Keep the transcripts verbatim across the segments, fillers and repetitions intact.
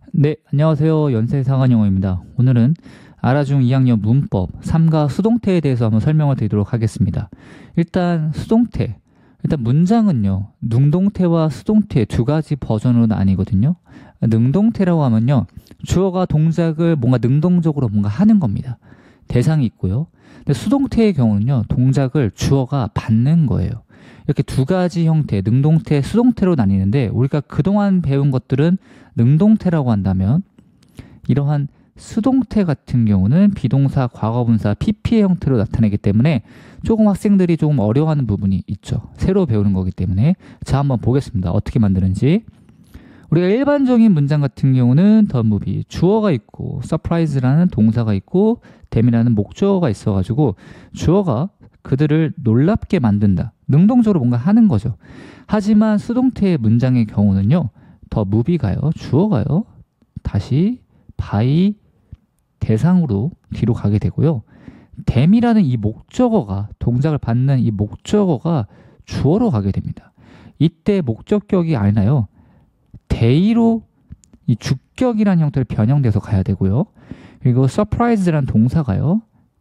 네, 안녕하세요. 연세상한영어입니다. 오늘은 알아중 이 학년 문법 삼가 수동태에 대해서 한번 설명을 드리도록 하겠습니다. 일단 수동태, 일단 문장은요, 능동태와 수동태 두 가지 버전으로 나뉘거든요. 능동태라고 하면요, 주어가 동작을 뭔가 능동적으로 뭔가 하는 겁니다. 대상이 있고요. 근데 수동태의 경우는요, 동작을 주어가 받는 거예요. 이렇게 두 가지 형태, 능동태, 수동태로 나뉘는데, 우리가 그동안 배운 것들은 능동태라고 한다면, 이러한 수동태 같은 경우는 비동사, 과거분사, 피피의 형태로 나타내기 때문에 조금 학생들이 조금 어려워하는 부분이 있죠. 새로 배우는 거기 때문에. 자, 한번 보겠습니다. 어떻게 만드는지. 우리가 일반적인 문장 같은 경우는 the movie, 주어가 있고 surprise라는 동사가 있고 them이라는 목적어가 있어가지고 주어가 그들을 놀랍게 만든다. 능동적으로 뭔가 하는 거죠. 하지만 수동태의 문장의 경우는요, the movie가요, 주어가요, 다시 by 대상으로 뒤로 가게 되고요. them이라는 이 목적어가, 동작을 받는 이 목적어가 주어로 가게 됩니다. 이때 목적격이 아니라요, they로 이 주격이라는 형태로 변형돼서 가야 되고요. 그리고 surprise라는 동사가요,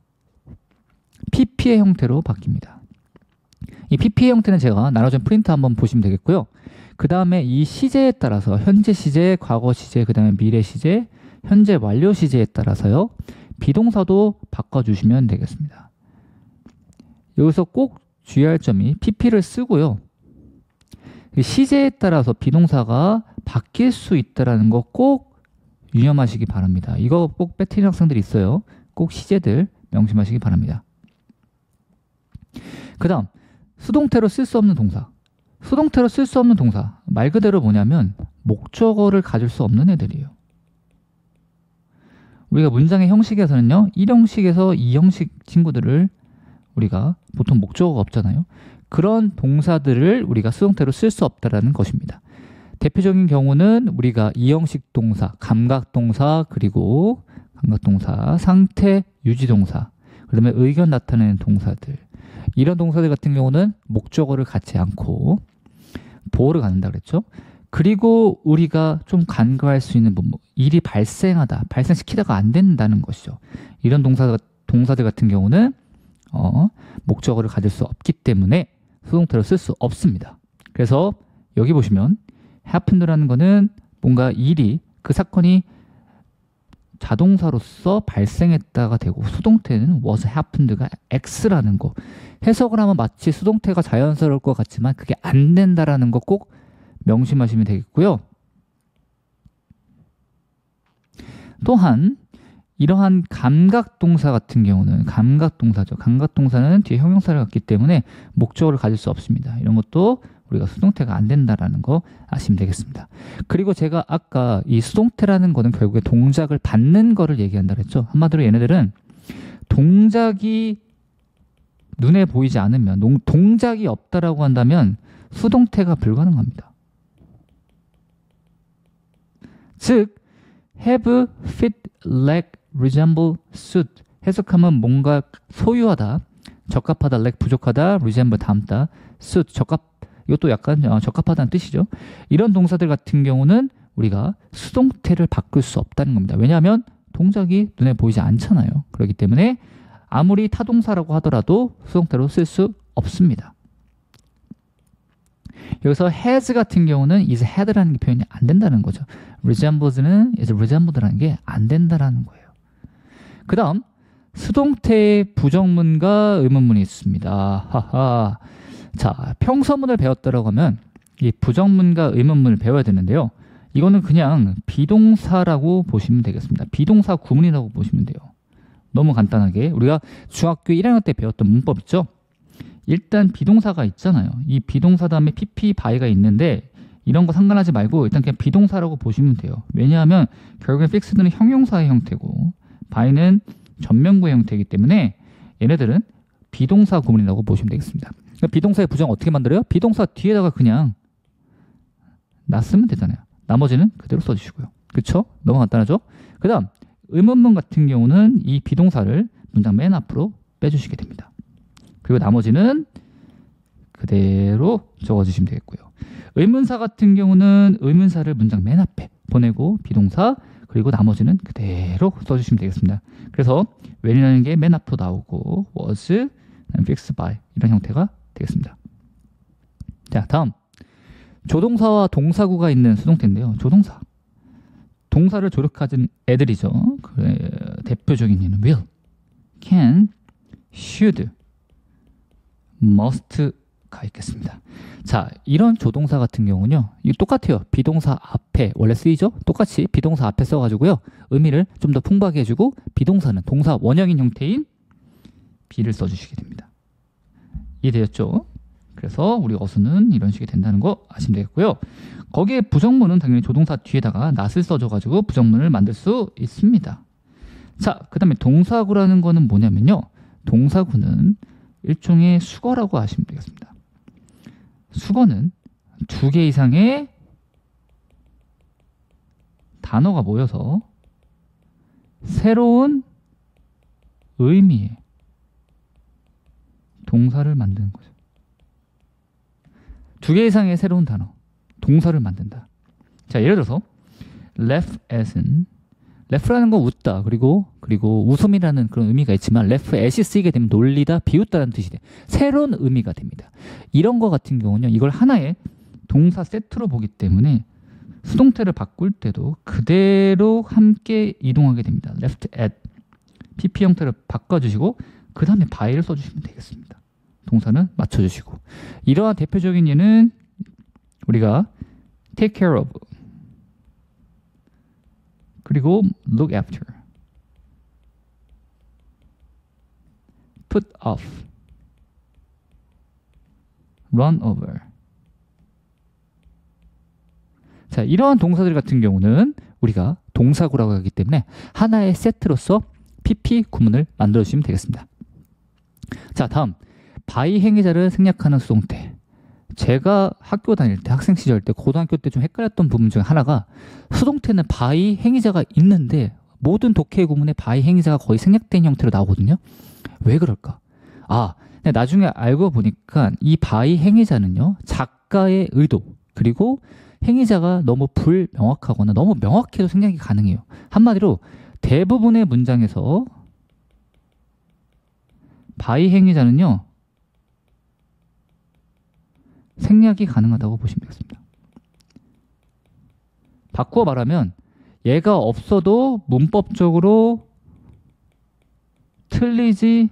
피피의 형태로 바뀝니다. 이 피피의 형태는 제가 나눠준 프린트 한번 보시면 되겠고요. 그 다음에 이 시제에 따라서 현재 시제, 과거 시제, 그 다음에 미래 시제, 현재 완료 시제에 따라서요, 비동사도 바꿔주시면 되겠습니다. 여기서 꼭 주의할 점이 피피를 쓰고요, 시제에 따라서 비동사가 바뀔 수 있다는 거 꼭 유념하시기 바랍니다. 이거 꼭 빼뜨리는 학생들이 있어요. 꼭 시제들 명심하시기 바랍니다. 그 다음 수동태로 쓸 수 없는 동사. 수동태로 쓸 수 없는 동사, 말 그대로 뭐냐면 목적어를 가질 수 없는 애들이에요. 우리가 문장의 형식에서는요, 일 형식에서 이 형식 친구들을 우리가 보통 목적어가 없잖아요. 그런 동사들을 우리가 수동태로 쓸 수 없다는 것입니다. 대표적인 경우는 우리가 이 형식 동사, 감각동사, 그리고 감각동사, 상태, 유지동사, 그 다음에 의견 나타내는 동사들, 이런 동사들 같은 경우는 목적어를 갖지 않고 보어를 갖는다 그랬죠. 그리고 우리가 좀 간과할 수 있는 부분, 일이 발생하다, 발생시키다가 안 된다는 것이죠. 이런 동사, 동사들 같은 경우는 어, 목적어를 가질 수 없기 때문에 수동태로 쓸 수 없습니다. 그래서 여기 보시면 happened라는 거는 뭔가 일이, 그 사건이 자동사로서 발생했다가 되고, 수동태는 was happened가 X라는 거. 해석을 하면 마치 수동태가 자연스러울 것 같지만 그게 안 된다라는 거 꼭 명심하시면 되겠고요. 또한 이러한 감각동사 같은 경우는, 감각동사죠. 감각동사는 뒤에 형용사를 갖기 때문에 목적어를 가질 수 없습니다. 이런 것도 우리가 수동태가 안 된다라는 거 아시면 되겠습니다. 그리고 제가 아까 이 수동태라는 거는 결국에 동작을 받는 거를 얘기한다 그랬죠. 한마디로 얘네들은 동작이 눈에 보이지 않으면, 동작이 없다라고 한다면 수동태가 불가능합니다. 즉 have, fit, lack, resemble, suit, 해석하면 뭔가 소유하다, 적합하다, lack 부족하다, resemble 닮다, suit 적합, 이것도 약간 적합하다는 뜻이죠. 이런 동사들 같은 경우는 우리가 수동태를 바꿀 수 없다는 겁니다. 왜냐하면 동작이 눈에 보이지 않잖아요. 그렇기 때문에 아무리 타동사라고 하더라도 수동태로 쓸 수 없습니다. 여기서 has 같은 경우는 is had라는 표현이 안 된다는 거죠. resembles는 is resembled라는 게 안 된다라는 거예요. 그 다음 수동태의 부정문과 의문문이 있습니다. 하하. 자, 평서문을 배웠다라고 하면 이 부정문과 의문문을 배워야 되는데요. 이거는 그냥 비동사라고 보시면 되겠습니다. 비동사 구문이라고 보시면 돼요. 너무 간단하게 우리가 중학교 일 학년 때 배웠던 문법 있죠? 일단 비동사가 있잖아요. 이 비동사 다음에 pp, by가 있는데 이런 거 상관하지 말고 일단 그냥 비동사라고 보시면 돼요. 왜냐하면 결국엔 fixed는 형용사의 형태고 by는 전면구의 형태이기 때문에 얘네들은 비동사 구문이라고 보시면 되겠습니다. 비동사의 부정 어떻게 만들어요? 비동사 뒤에다가 그냥 놨으면 되잖아요. 나머지는 그대로 써주시고요. 그쵸? 너무 간단하죠? 그 다음 의문문 같은 경우는 이 비동사를 문장 맨 앞으로 빼주시게 됩니다. 그리고 나머지는 그대로 적어주시면 되겠고요. 의문사 같은 경우는 의문사를 문장 맨 앞에 보내고 비동사 그리고 나머지는 그대로 써주시면 되겠습니다. 그래서 when이라는 게 맨 앞으로 나오고 was, fixed by 이런 형태가 되겠습니다. 자, 다음 조동사와 동사구가 있는 수동태인데요. 조동사 동사를 조력하는 애들이죠. 그 대표적인 예는 will, can, should, must가 있겠습니다. 자, 이런 조동사 같은 경우는요. 이거 똑같아요. 비동사 앞에 원래 쓰이죠? 똑같이 비동사 앞에 써가지고요. 의미를 좀 더 풍부하게 해주고 비동사는 동사 원형인 형태인 be를 써주시게 됩니다. 이해되셨죠? 그래서 우리 어수는 이런 식이 된다는 거 아시면 되겠고요. 거기에 부정문은 당연히 조동사 뒤에다가 not을 써줘가지고 부정문을 만들 수 있습니다. 자, 그 다음에 동사구라는 거는 뭐냐면요. 동사구는 일종의 수거라고 아시면 되겠습니다. 수거는 두 개 이상의 단어가 모여서 새로운 의미의 동사를 만드는 거죠. 두 개 이상의 새로운 단어, 동사를 만든다. 자, 예를 들어서 laugh at은 laugh라는 건 웃다, 그리고 그리고 웃음이라는 그런 의미가 있지만 laugh at이 쓰이게 되면 놀리다, 비웃다라는 뜻이 돼. 새로운 의미가 됩니다. 이런 거 같은 경우는 이걸 하나의 동사 세트로 보기 때문에 수동태를 바꿀 때도 그대로 함께 이동하게 됩니다. left at pp 형태를 바꿔주시고 그 다음에 by를 써주시면 되겠습니다. 동사는 맞춰주시고 이러한 대표적인 예는 우리가 take care of 그리고 look after, put off, run over. 자, 이러한 동사들 같은 경우는 우리가 동사구라고 하기 때문에 하나의 세트로서 pp 구문을 만들어 주시면 되겠습니다. 자, 다음 by 행위자를 생략하는 수동태. 제가 학교 다닐 때, 학생 시절 때, 고등학교 때 좀 헷갈렸던 부분 중에 하나가 수동태는 by 행위자가 있는데 모든 독해 구문에 by 행위자가 거의 생략된 형태로 나오거든요. 왜 그럴까? 아, 나중에 알고 보니까 이 by 행위자는요, 작가의 의도 그리고 행위자가 너무 불명확하거나 너무 명확해도 생략이 가능해요. 한마디로 대부분의 문장에서 by 행위자는요, 생략이 가능하다고 보시면 되겠습니다. 바꾸어 말하면 얘가 없어도 문법적으로 틀리지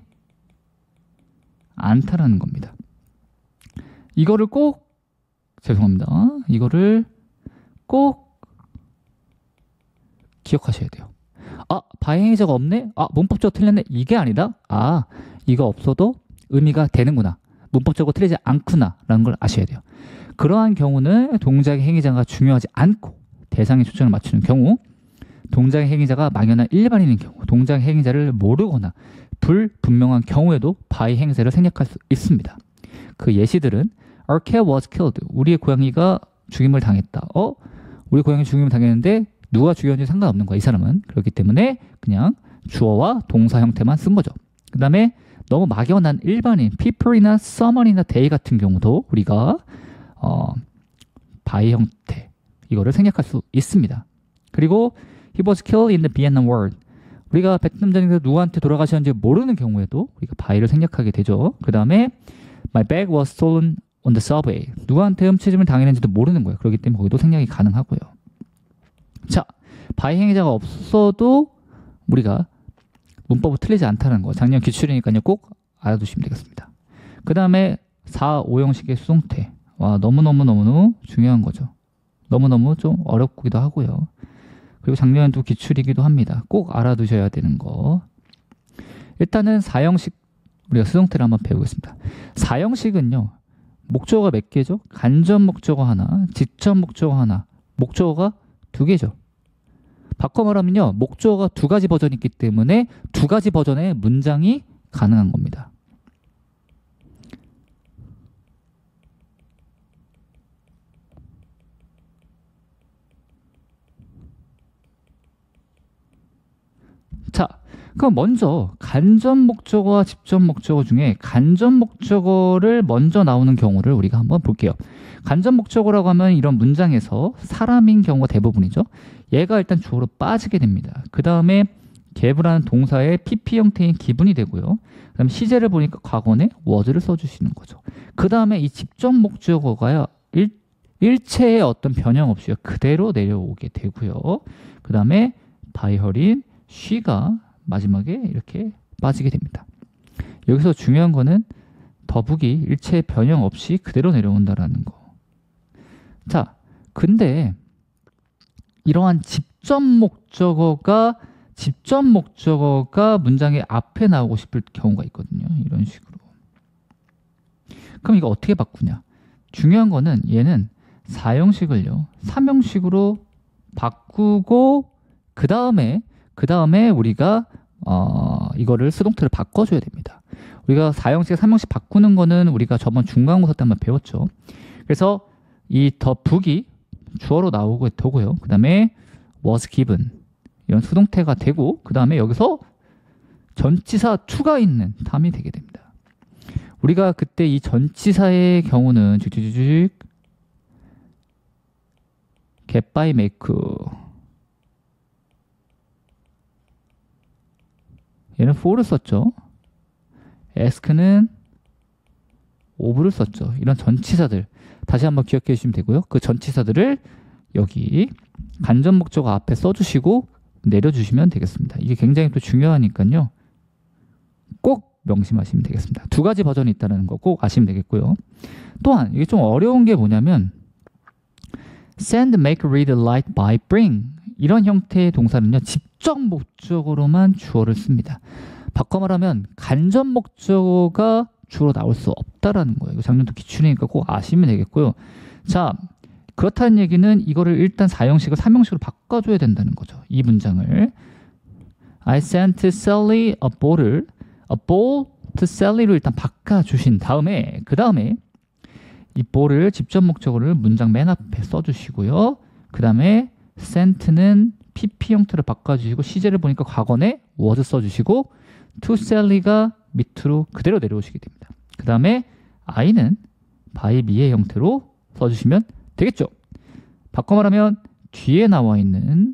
않다라는 겁니다. 이거를 꼭 죄송합니다. 이거를 꼭 기억하셔야 돼요. 아, by 행위자가 없네? 아, 문법적으로 틀렸네? 이게 아니라 아, 이거 없어도 의미가 되는구나. 문법적으로 틀리지 않구나 라는 걸 아셔야 돼요. 그러한 경우는 동작의 행위자가 중요하지 않고 대상에 초점을 맞추는 경우, 동작의 행위자가 막연한 일반인인 경우, 동작의 행위자를 모르거나 불분명한 경우에도 by 행위자를 생략할 수 있습니다. 그 예시들은 Our cat was killed. 우리의 고양이가 죽임을 당했다. 어? 우리 고양이 죽임을 당했는데 누가 죽였는지 상관없는 거야, 이 사람은. 그렇기 때문에 그냥 주어와 동사 형태만 쓴 거죠. 그 다음에 너무 막연한 일반인, people이나 someone이나 they 같은 경우도 우리가 어, by 형태 이거를 생략할 수 있습니다. 그리고 he was killed in the Vietnam War. 우리가 베트남 전쟁에서 누구한테 돌아가셨는지 모르는 경우에도 우리가 by를 생략하게 되죠. 그 다음에 my bag was stolen on the subway. 누구한테 훔쳐짐을 당했는지도 모르는 거예요. 그렇기 때문에 거기도 생략이 가능하고요. 자, by 행위자가 없어도 우리가 문법을 틀리지 않다는 거. 작년 기출이니까요. 꼭 알아두시면 되겠습니다. 그 다음에 사, 오 형식의 수동태. 와, 너무너무너무 중요한 거죠. 너무너무 좀 어렵기도 하고요. 그리고 작년에도 기출이기도 합니다. 꼭 알아두셔야 되는 거. 일단은 사 형식 우리가 수동태를 한번 배우겠습니다. 사 형식은요. 목적어가 몇 개죠? 간접 목적어 하나, 직접 목적어 하나, 목적어가 두 개죠. 바꿔 말하면요. 목적어가 두 가지 버전이 있기 때문에 두 가지 버전의 문장이 가능한 겁니다. 자, 그럼 먼저 간접 목적어와 직접 목적어 중에 간접 목적어를 먼저 나오는 경우를 우리가 한번 볼게요. 간접 목적어라고 하면 이런 문장에서 사람인 경우가 대부분이죠. 얘가 일단 주어로 빠지게 됩니다. 그 다음에 gave라는 동사의 피피 형태인 기분이 되고요. 그 다음에 시제를 보니까 과거에 was를 써주시는 거죠. 그 다음에 이 직접 목적어가 일, 일체의 어떤 변형 없이 그대로 내려오게 되고요. 그 다음에 by her인 she가 마지막에 이렇게 빠지게 됩니다. 여기서 중요한 거는 더북이 일체의 변형 없이 그대로 내려온다라는 거. 자, 근데 이러한 직접 목적어가 직접 목적어가 문장의 앞에 나오고 싶을 경우가 있거든요. 이런 식으로. 그럼 이거 어떻게 바꾸냐? 중요한 거는 얘는 사형식을요. 삼형식으로 바꾸고 그 다음에 그 다음에 우리가 어, 이거를 수동태를 바꿔줘야 됩니다. 우리가 사형식, 삼형식 바꾸는 거는 우리가 저번 중간고사 때 한번 배웠죠. 그래서 이 더 북이 주어로 나오고 되고요. 그 다음에 was given 이런 수동태가 되고 그 다음에 여기서 전치사 to가 있는 다음이 되게 됩니다. 우리가 그때 이 전치사의 경우는 쭉쭉쭉 get by make 얘는 for를 썼죠. ask는 of를 썼죠. 이런 전치사들 다시 한번 기억해 주시면 되고요. 그 전치사들을 여기 간접 목적어 앞에 써주시고 내려주시면 되겠습니다. 이게 굉장히 또 중요하니까요. 꼭 명심하시면 되겠습니다. 두 가지 버전이 있다는 거 꼭 아시면 되겠고요. 또한 이게 좀 어려운 게 뭐냐면 send, make, read, write, buy, bring 이런 형태의 동사는요. 직접 목적으로만 주어를 씁니다. 바꿔 말하면 간접 목적어가 주로 나올 수 없다라는 거예요. 이거 작년도 기출이니까 꼭 아시면 되겠고요. 자, 그렇다는 얘기는 이거를 일단 사형식을 삼형식으로 바꿔줘야 된다는 거죠. 이 문장을 I sent Sally a bowl을 a bowl to Sally로 일단 바꿔주신 다음에 그 다음에 이 bowl을 직접 목적어를 문장 맨 앞에 써주시고요. 그 다음에 sent는 피피 형태로 바꿔주시고 시제를 보니까 과거에 was 써주시고 to Sally가 밑으로 그대로 내려오시게 됩니다. 그 다음에 I는 by me의 형태로 써주시면 되겠죠. 바꿔 말하면 뒤에 나와 있는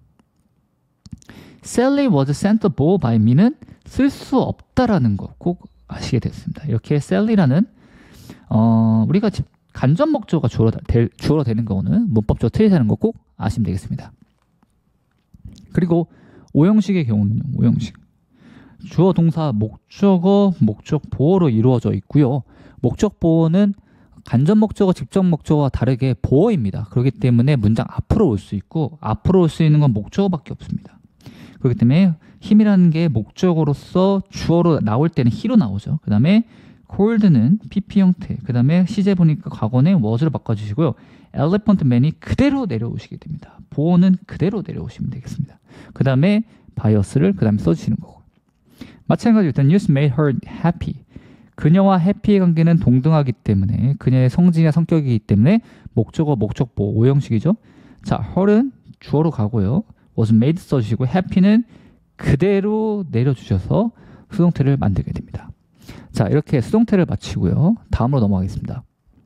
Sally was sent a bowl by me는 쓸 수 없다라는 거 꼭 아시게 됐습니다. 이렇게 Sally라는 어, 우리가 집 간접 목적어가 주어로, 될, 주어로 되는 거는 문법적으로 틀리다는 거 꼭 아시면 되겠습니다. 그리고 오형식의 경우는요. 오형식. 주어, 동사, 목적어, 목적 보어로 이루어져 있고요. 목적 보어는 간접 목적어, 직접 목적어와 다르게 보어입니다. 그렇기 때문에 문장 앞으로 올 수 있고 앞으로 올 수 있는 건 목적어밖에 없습니다. 그렇기 때문에 힘이라는 게 목적어로서 주어로 나올 때는 he로 나오죠. 그 다음에 cold는 피피 형태, 그 다음에 시제 보니까 과거에 was로 바꿔주시고요. elephant man이 그대로 내려오시게 됩니다. 보어는 그대로 내려오시면 되겠습니다. 그 다음에 bias를 그 다음에 써주시는 거고. 마찬가지로 일단 news made her happy. 그녀와 해피의 관계는 동등하기 때문에 그녀의 성질이나 성격이기 때문에 목적어, 목적보 오형식이죠. 자, her은 주어로 가고요. was made 써주시고 happy는 그대로 내려주셔서 수동태를 만들게 됩니다. 자, 이렇게 수동태를 마치고요. 다음으로 넘어가겠습니다.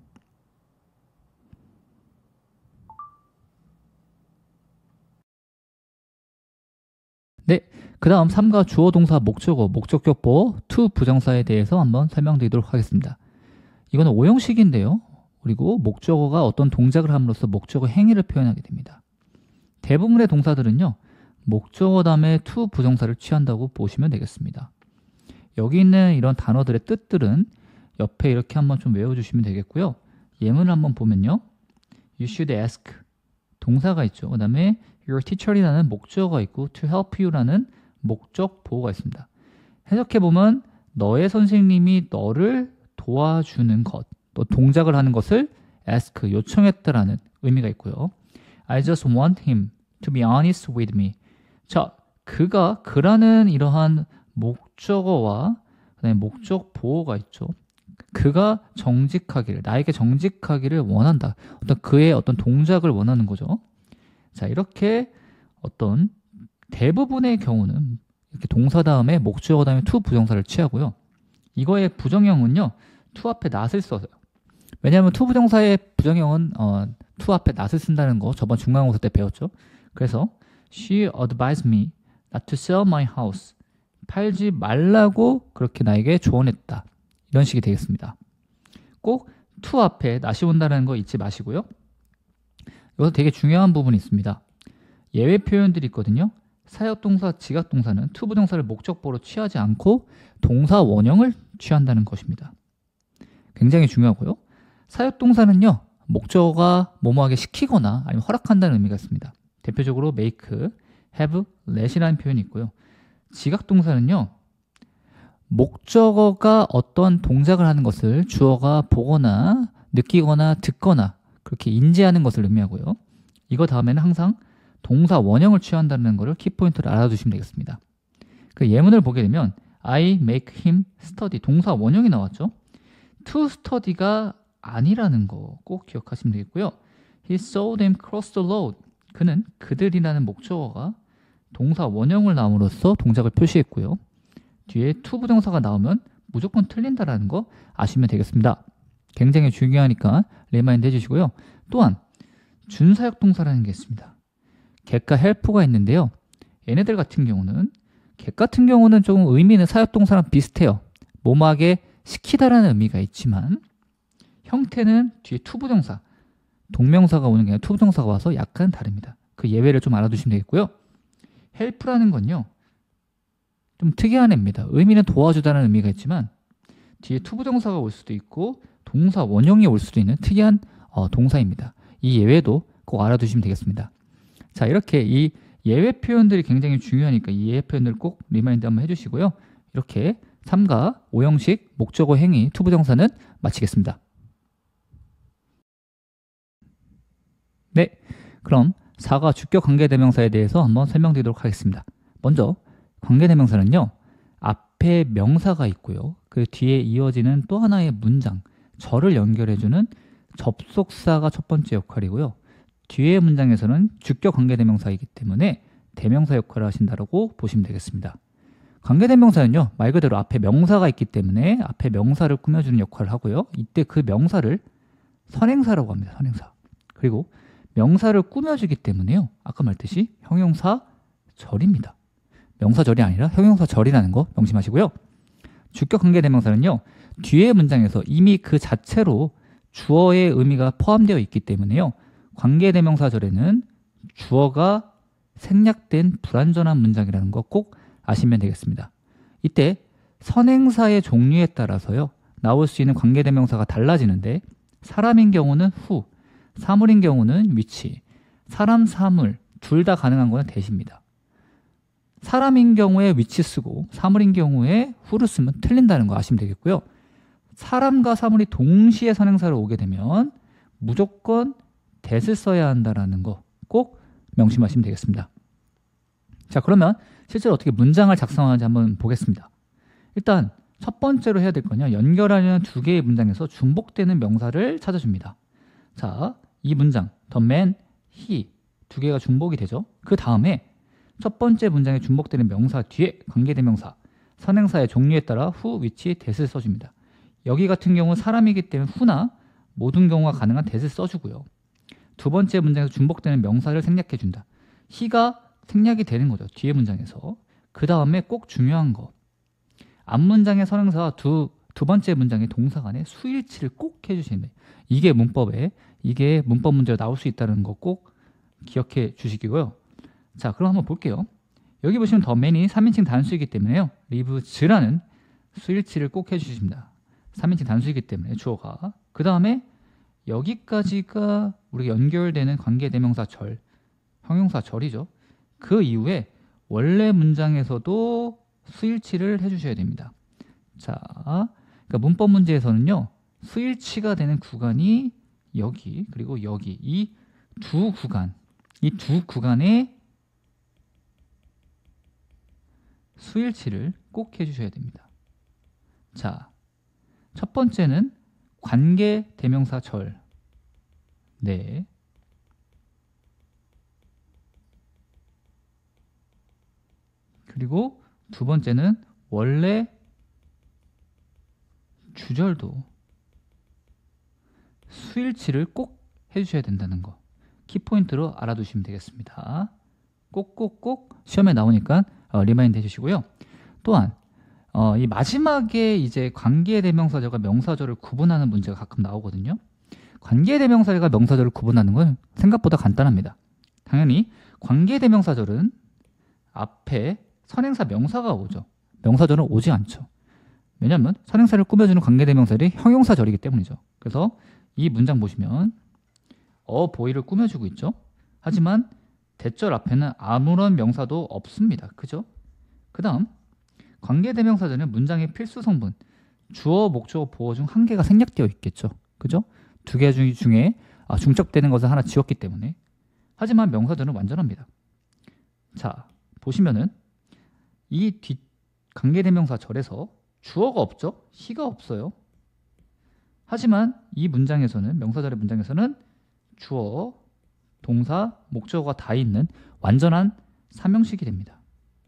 네, 그 다음 삼가 주어, 동사, 목적어, 목적격 보어, to 부정사에 대해서 한번 설명드리도록 하겠습니다. 이거는 오형식인데요. 그리고 목적어가 어떤 동작을 함으로써 목적어 행위를 표현하게 됩니다. 대부분의 동사들은요. 목적어 다음에 to 부정사를 취한다고 보시면 되겠습니다. 여기 있는 이런 단어들의 뜻들은 옆에 이렇게 한번 좀 외워주시면 되겠고요. 예문을 한번 보면요. You should ask 동사가 있죠. 그 다음에 your teacher이라는 목적어가 있고 to help you라는 목적 보호가 있습니다. 해석해보면 너의 선생님이 너를 도와주는 것, 또 동작을 하는 것을 ask, 요청했다라는 의미가 있고요. I just want him to be honest with me. 자, 그가, 그라는 이러한 목적어와 그다음에 목적 보호가 있죠. 그가 정직하기를, 나에게 정직하기를 원한다. 어떤 그의 어떤 동작을 원하는 거죠. 자, 이렇게 어떤 대부분의 경우는 이렇게 동사 다음에 목적어 다음에 to 부정사를 취하고요. 이거의 부정형은요. to 앞에 not을 써서요. 왜냐하면 to 부정사의 부정형은 어, to 앞에 not을 쓴다는 거 저번 중간고사 때 배웠죠. 그래서 she advised me not to sell my house. 팔지 말라고 그렇게 나에게 조언했다. 이런 식이 되겠습니다. 꼭 to 앞에 not이 온다는 거 잊지 마시고요. 여기서 되게 중요한 부분이 있습니다. 예외 표현들이 있거든요. 사역동사, 지각동사는 to 부정사를 목적보로 취하지 않고 동사 원형을 취한다는 것입니다. 굉장히 중요하고요. 사역동사는요. 목적어가 뭐뭐하게 시키거나 아니면 허락한다는 의미가 있습니다. 대표적으로 make, have, let이라는 표현이 있고요. 지각동사는요. 목적어가 어떤 동작을 하는 것을 주어가 보거나 느끼거나 듣거나 그렇게 인지하는 것을 의미하고요. 이거 다음에는 항상 동사 원형을 취한다는 것을 키포인트로 알아두시면 되겠습니다. 그 예문을 보게 되면 I make him study. 동사 원형이 나왔죠. to study가 아니라는 거 꼭 기억하시면 되겠고요. He saw them cross the road. 그는 그들이라는 목적어가 동사 원형을 나옴으로써 동작을 표시했고요. 뒤에 to 부정사가 나오면 무조건 틀린다라는 거 아시면 되겠습니다. 굉장히 중요하니까 리마인드 해주시고요. 또한 준사역 동사라는 게 있습니다. get과 help가 있는데요. 얘네들 같은 경우는 get 같은 경우는 조금 의미는 사역 동사랑 비슷해요. 뭐뭐하게 시키다라는 의미가 있지만 형태는 뒤에 to 부정사, 동명사가 오는 게 아니라 to 부정사가 와서 약간 다릅니다. 그 예외를 좀 알아두시면 되겠고요. help라는 건요. 좀 특이한 애입니다. 의미는 도와주다는 의미가 있지만 뒤에 to 부정사가 올 수도 있고 동사 원형이 올 수도 있는 특이한 어, 동사입니다. 이 예외도 꼭 알아두시면 되겠습니다. 자, 이렇게 이 예외 표현들이 굉장히 중요하니까 이 예외 표현들 꼭 리마인드 한번 해주시고요. 이렇게 삼과 오형식 목적어 행위 to 부정사는 마치겠습니다. 네, 그럼 사과 주격 관계대명사에 대해서 한번 설명드리도록 하겠습니다. 먼저 관계대명사는요. 앞에 명사가 있고요. 그 뒤에 이어지는 또 하나의 문장, 절을 연결해주는 접속사가 첫 번째 역할이고요. 뒤에 문장에서는 주격 관계대명사이기 때문에 대명사 역할을 하신다고 보시면 되겠습니다. 관계대명사는요. 말 그대로 앞에 명사가 있기 때문에 앞에 명사를 꾸며주는 역할을 하고요. 이때 그 명사를 선행사라고 합니다. 선행사. 그리고 명사를 꾸며주기 때문에요. 아까 말했듯이 형용사 절입니다. 명사절이 아니라 형용사절이라는 거 명심하시고요. 주격 관계대명사는요. 뒤에 문장에서 이미 그 자체로 주어의 의미가 포함되어 있기 때문에요. 관계대명사절에는 주어가 생략된 불완전한 문장이라는 거 꼭 아시면 되겠습니다. 이때 선행사의 종류에 따라서요. 나올 수 있는 관계대명사가 달라지는데 사람인 경우는 who, 사물인 경우는 which, 사람, 사물 둘 다 가능한 거는 that입니다. 사람인 경우에 which 쓰고 사물인 경우에 who를 쓰면 틀린다는 거 아시면 되겠고요. 사람과 사물이 동시에 선행사로 오게 되면 무조건 that을 써야 한다는 거 꼭 명심하시면 되겠습니다. 자, 그러면 실제로 어떻게 문장을 작성하는지 한번 보겠습니다. 일단 첫 번째로 해야 될 거냐, 연결하려는 두 개의 문장에서 중복되는 명사를 찾아줍니다. 자, 이 문장 the man, he 두 개가 중복이 되죠. 그 다음에 첫 번째 문장에 중복되는 명사 뒤에 관계대명사, 선행사의 종류에 따라 who, which, that을 써줍니다. 여기 같은 경우 사람이기 때문에 who나 모든 경우가 가능한 that을 써주고요. 두 번째 문장에서 중복되는 명사를 생략해준다. he가 생략이 되는 거죠. 뒤에 문장에서. 그 다음에 꼭 중요한 거. 앞 문장의 선행사와 두, 두 번째 문장의 동사 간의 수일치를 꼭 해주시면 돼요. 이게 문법에, 이게 문법 문제로 나올 수 있다는 거 꼭 기억해 주시고요. 자, 그럼 한번 볼게요. 여기 보시면 the man이 삼인칭 단수이기 때문에요. lives라는 수일치를 꼭 해주십니다. 삼인칭 단수이기 때문에 주어가. 그 다음에 여기까지가 우리가 연결되는 관계대명사 절, 형용사 절이죠. 그 이후에 원래 문장에서도 수일치를 해주셔야 됩니다. 자, 그러니까 문법 문제에서는요. 수일치가 되는 구간이 여기 그리고 여기 이 두 구간, 이 두 구간에 수일치를 꼭 해주셔야 됩니다. 자, 첫 번째는 관계대명사 절. 네. 그리고 두 번째는 원래 주절도 수일치를 꼭 해주셔야 된다는 거 키포인트로 알아두시면 되겠습니다. 꼭꼭꼭 시험에 나오니까 어, 리마인드 해주시고요. 또한 어, 이 마지막에 이제 관계대명사절과 명사절을 구분하는 문제가 가끔 나오거든요. 관계대명사절과 명사절을 구분하는 건 생각보다 간단합니다. 당연히 관계대명사절은 앞에 선행사 명사가 오죠. 명사절은 오지 않죠. 왜냐하면 선행사를 꾸며주는 관계대명사들이 형용사절이기 때문이죠. 그래서 이 문장 보시면 어 보이를 꾸며주고 있죠. 하지만 대절 앞에는 아무런 명사도 없습니다. 그죠? 그 다음 관계대명사절은 문장의 필수 성분 주어, 목적어, 보어 중 한 개가 생략되어 있겠죠. 그죠? 두 개 중에 아, 중첩되는 것을 하나 지웠기 때문에. 하지만 명사절은 완전합니다. 자, 보시면은 이 뒷 관계대명사절에서 주어가 없죠? he가 없어요. 하지만 이 문장에서는 명사절의 문장에서는 주어, 동사, 목적어가 다 있는 완전한 삼형식이 됩니다.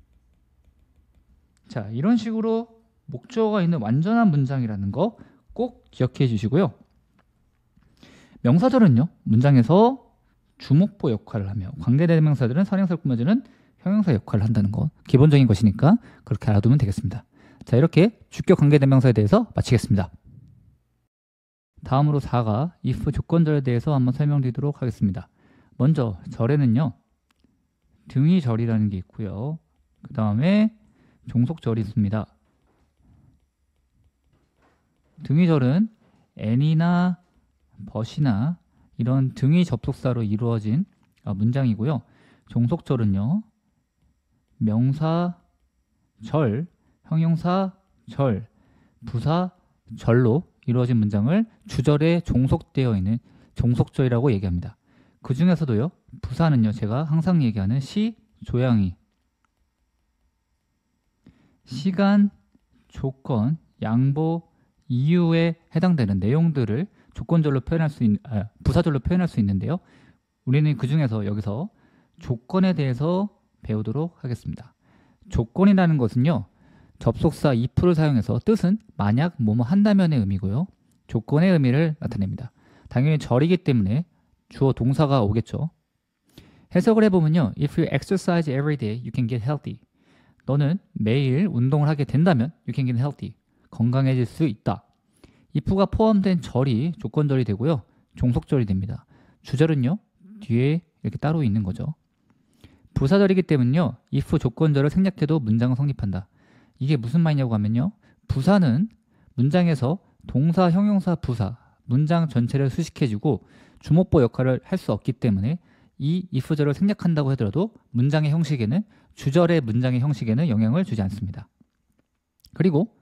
자, 이런 식으로 목적어가 있는 완전한 문장이라는 거 꼭 기억해 주시고요. 명사절은요, 문장에서 주목보 역할을 하며 관계대명사들은 선행사를 꾸며주는 형용사 역할을 한다는 거 기본적인 것이니까 그렇게 알아두면 되겠습니다. 자, 이렇게 주격 관계대명사에 대해서 마치겠습니다. 다음으로 사가 if 조건절에 대해서 한번 설명드리도록 하겠습니다. 먼저 절에는요 등위절이라는 게 있고요. 그 다음에 종속절이 있습니다. 등위절은 and이나 but이나 이런 등위 접속사로 이루어진 문장이고요. 종속절은요 명사, 절, 형용사, 절, 부사, 절로 이루어진 문장을 주절에 종속되어 있는 종속절이라고 얘기합니다. 그 중에서도요 부사는요 제가 항상 얘기하는 시, 조양이, 시간, 조건, 양보, 이유에 해당되는 내용들을 조건절로 표현할 수 있는 아, 부사절로 표현할 수 있는데요. 우리는 그 중에서 여기서 조건에 대해서 배우도록 하겠습니다. 조건이라는 것은요 접속사 if를 사용해서 뜻은 만약 뭐뭐 한다면의 의미고요. 조건의 의미를 나타냅니다. 당연히 절이기 때문에 주어 동사가 오겠죠. 해석을 해보면요. If you exercise every day, you can get healthy. 너는 매일 운동을 하게 된다면 you can get healthy. 건강해질 수 있다. if가 포함된 절이 조건절이 되고요. 종속절이 됩니다. 주절은요. 뒤에 이렇게 따로 있는 거죠. 부사절이기 때문에요. if 조건절을 생략해도 문장은 성립한다. 이게 무슨 말이냐고 하면요. 부사는 문장에서 동사, 형용사, 부사, 문장 전체를 수식해주고 주목보 역할을 할 수 없기 때문에 이 if절을 생략한다고 하더라도 문장의 형식에는 주절의 문장의 형식에는 영향을 주지 않습니다. 그리고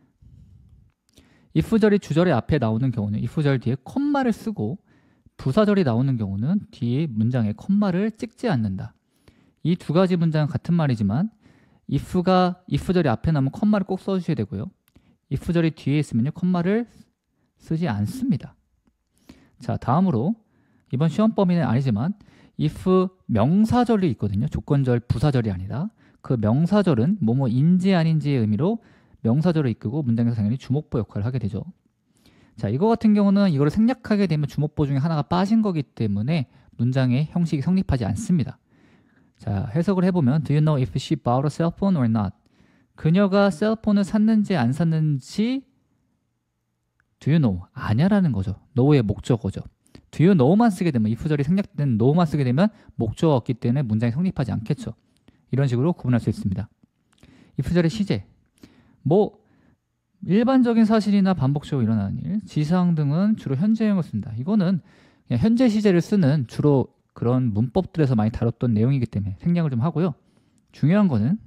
if절이 주절의 앞에 나오는 경우는 if절 뒤에 콤마를 쓰고 부사절이 나오는 경우는 뒤에 문장에 콤마를 찍지 않는다. 이 두 가지 문장은 같은 말이지만 if가 if절이 앞에 나오면 콤마를 꼭 써주셔야 되고요. if절이 뒤에 있으면요 콤마를 쓰지 않습니다. 자, 다음으로 이번 시험 범위는 아니지만 if 명사절이 있거든요. 조건절, 부사절이 아니라 그 명사절은 뭐뭐인지 아닌지의 의미로 명사절을 이끄고 문장에서 당연히 주목보 역할을 하게 되죠. 자, 이거 같은 경우는 이거를 생략하게 되면 주목보 중에 하나가 빠진 거기 때문에 문장의 형식이 성립하지 않습니다. 자, 해석을 해보면 Do you know if she bought a cell phone or not? 그녀가 셀폰을 샀는지 안 샀는지 Do you know? 아냐라는 거죠. know의 목적어죠. Do you know만 쓰게 되면 if절이 생략된 know만 쓰게 되면 목적어 없기 때문에 문장이 성립하지 않겠죠. 이런 식으로 구분할 수 있습니다. if절의 시제 뭐 일반적인 사실이나 반복적으로 일어나는 일, 지상 등은 주로 현재형을 씁니다. 이거는 그냥 현재 시제를 쓰는 주로 그런 문법들에서 많이 다뤘던 내용이기 때문에 생략을 좀 하고요. 중요한 거는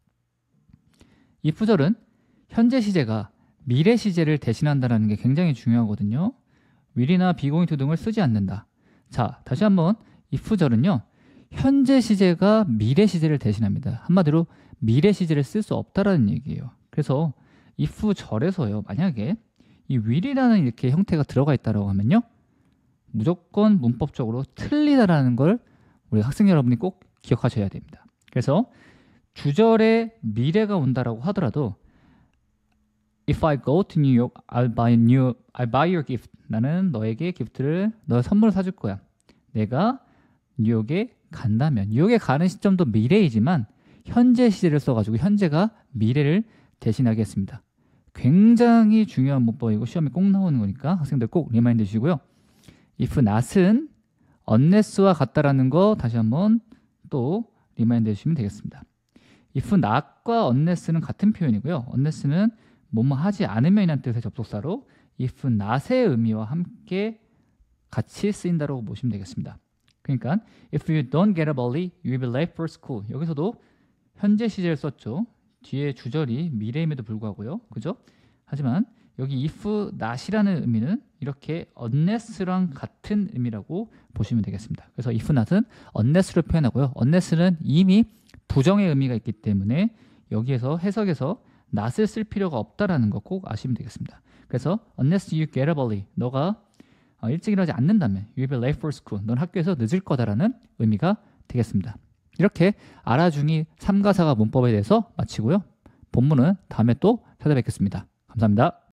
if절은 현재 시제가 미래 시제를 대신한다는 게 굉장히 중요하거든요. will이나 be going to 등을 쓰지 않는다. 자, 다시 한번 if절은요. 현재 시제가 미래 시제를 대신합니다. 한마디로 미래 시제를 쓸 수 없다라는 얘기예요. 그래서 if 절에서요. 만약에 이 will이라는 이렇게 형태가 들어가 있다라고 하면요. 무조건 문법적으로 틀리다라는 걸 우리 학생 여러분이 꼭 기억하셔야 됩니다. 그래서 주절에 미래가 온다라고 하더라도 If I go to New York, I'll buy new, I'll buy your gift. 나는 너에게 기프트를, 너 선물을 사줄 거야. 내가 뉴욕에 간다면, 뉴욕에 가는 시점도 미래이지만 현재 시제를 써가지고 현재가 미래를 대신하게 했습니다. 굉장히 중요한 문법이고 시험에 꼭 나오는 거니까 학생들 꼭 리마인드 주시고요. if not은 unless와 같다라는 거 다시 한번 또 리마인드 해주시면 되겠습니다. if not과 unless는 같은 표현이고요. unless는 뭐뭐 하지 않으면이라는 뜻의 접속사로 if not의 의미와 함께 같이 쓰인다고 보시면 되겠습니다. 그러니까 if you don't get up early, you will be late for school. 여기서도 현재 시제를 썼죠. 뒤에 주절이 미래임에도 불구하고요. 그죠? 하지만 여기 if not이라는 의미는 이렇게 unless랑 같은 의미라고 보시면 되겠습니다. 그래서 if not은 unless로 표현하고요. unless는 이미 부정의 의미가 있기 때문에 여기에서 해석에서 not을 쓸 필요가 없다라는 거 꼭 아시면 되겠습니다. 그래서 unless you get up early, 너가 일찍 일어나지 않는다면 you will be late for school, 넌 학교에서 늦을 거다라는 의미가 되겠습니다. 이렇게 알아중이 삼 과 사 과 문법에 대해서 마치고요. 본문은 다음에 또 찾아뵙겠습니다. 감사합니다.